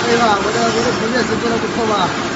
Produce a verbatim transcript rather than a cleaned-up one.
可以吧？我的我的图片是做的不错吧？